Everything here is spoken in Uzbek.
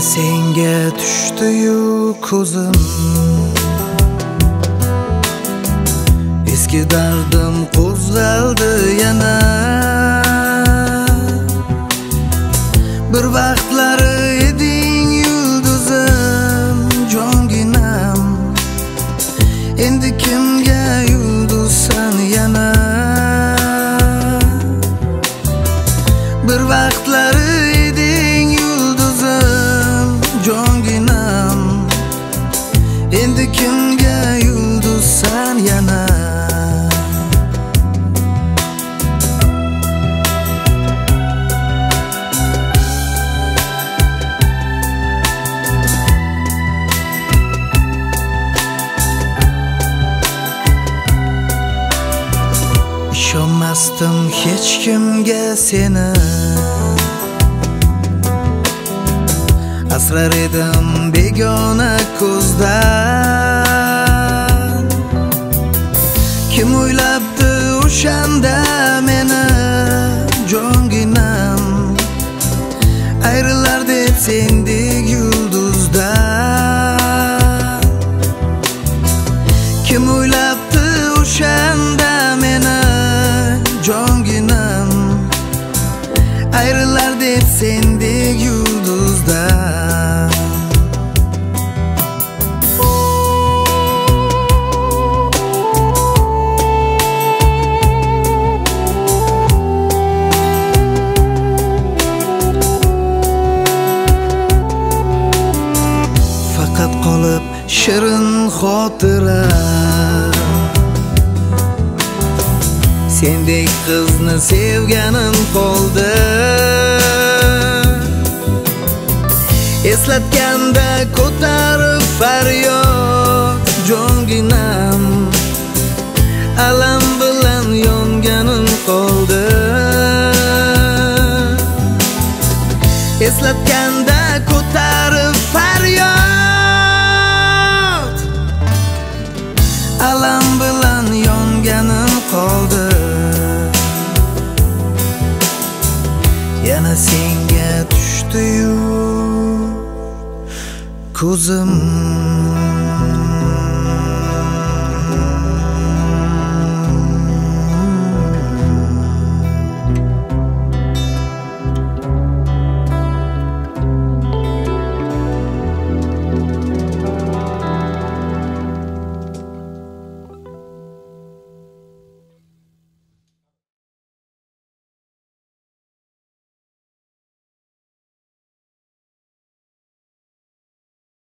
senga tushdi-yu ko'zim, eski dardim qo'zg'aldi yana. Bir vaqtlari eding yulduzim, jonginam, endi kimga yulduzsan yana. Bir vaqtlari eding yulduzim, jonginam, endi kimga yulduzsan yana. İşonmasdim hech kimga seni, asrar edim begona ko'zdan. Kim o'ylabdi o'shanda meni, jonginam, ayrilar deb sendek yulduzdan. Kim o'ylabdi o'shanda meni, jonginam, ayrilar deb sendek yulduzdan. Faqat qolib shirin xotira, sendek qizni sevganim qoldi. Eslatganda ko'tarib faryod, jonginam, alam bilan yonganim qoldi. Eslatganda ko'tarib faryod, alam bilan yonganim qoldi. Yana senga tushdi-yu ko'zim.